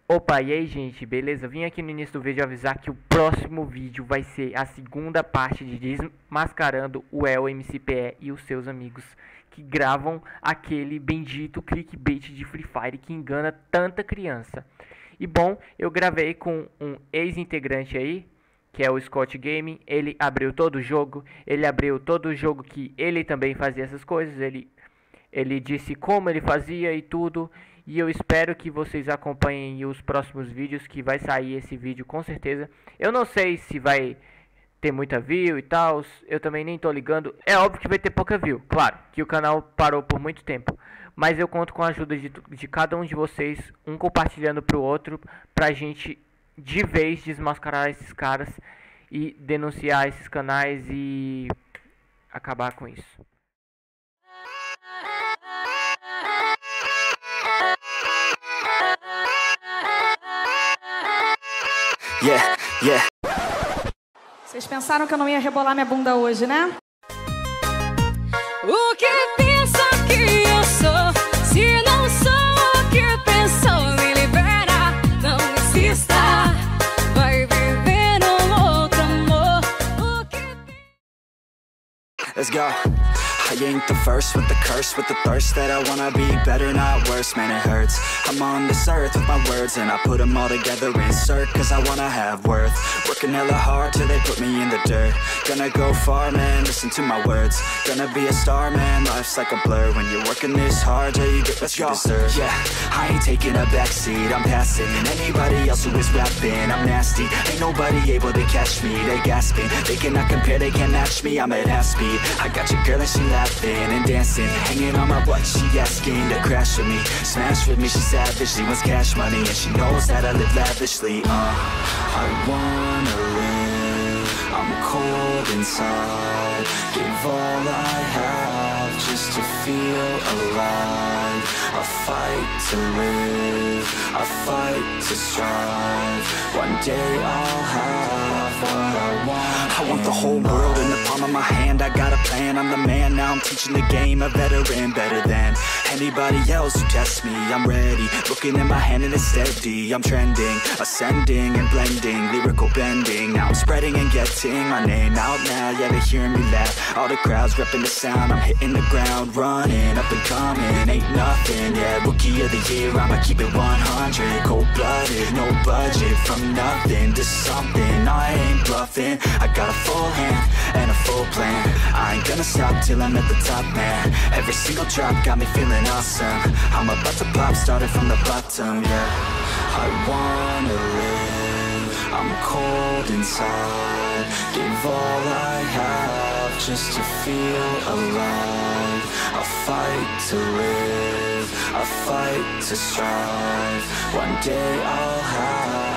Opa, e aí gente, beleza? Vim aqui no início do vídeo avisar que o próximo vídeo vai ser a segunda parte de desmascarando o El MCPE e os seus amigos que gravam aquele bendito clickbait de Free Fire que engana tanta criança. E bom, eu gravei com um ex-integrante aí, que é o Scott Gaming. Ele abriu todo o jogo, que ele também fazia essas coisas, ele disse como ele fazia e tudo. E eu espero que vocês acompanhem os próximos vídeos, que vai sair esse vídeo com certeza. Eu não sei se vai ter muita view e tal, eu também nem tô ligando. É óbvio que vai ter pouca view, claro, que o canal parou por muito tempo. Mas eu conto com a ajuda de cada um de vocês, um compartilhando pro outro, pra gente de vez desmascarar esses caras e denunciar esses canais e acabar com isso. Yeah, yeah. Vocês pensaram que eu não ia rebolar minha bunda hoje, né? O que pensa que eu sou? Se não sou o que pensou, me libera, não insista. Vai viver um outro amor. O que... Let's go. I ain't the first with the curse, with the thirst that I wanna be better, not worse, man it hurts. I'm on this earth with my words and I put them all together, insert, cause I wanna have worth. Working hella hard till they put me in the dirt. Gonna go far, man, listen to my words. Gonna be a star, man, life's like a blur. When you're working this hard till you get what you deserve. Yeah, I ain't taking a backseat, I'm passing anybody else who is rapping. I'm nasty, ain't nobody able to catch me. They gasping, they cannot compare, they can't match me. I'm at half speed, I got your girl and she laughing and dancing, hanging on my butt, she asking to crash with me, smash with me, she savage, she wants cash money and she knows that I live lavishly. I wanna live, I'm cold inside, give all I have just to feel alive. I fight to live, I fight to strive, one day I'll have what I want. I want the whole world in the palm of my hand, I got a plan, I'm the man, now I'm teaching the game, a veteran, better than anybody else who tests me. I'm ready, looking at my hand and it's steady, I'm trending, ascending and blending, lyrical bending, now I'm spreading and getting my name out now, yeah they hearing me laugh, all the crowds repping the sound, I'm hitting the ground, running, up and coming, ain't nothing, yeah, rookie of the year, I'ma keep it 100, cold-blooded, no budget, from nothing to something, I ain't bluffing, I got a full hand and a full plan, I ain't gonna stop till I'm at the top, man, every single drop got me feeling awesome, I'm about to pop, started from the bottom, yeah, I wanna live, I'm cold inside, give all I have just to feel alive, I fight to live, I fight to strive, one day I'll have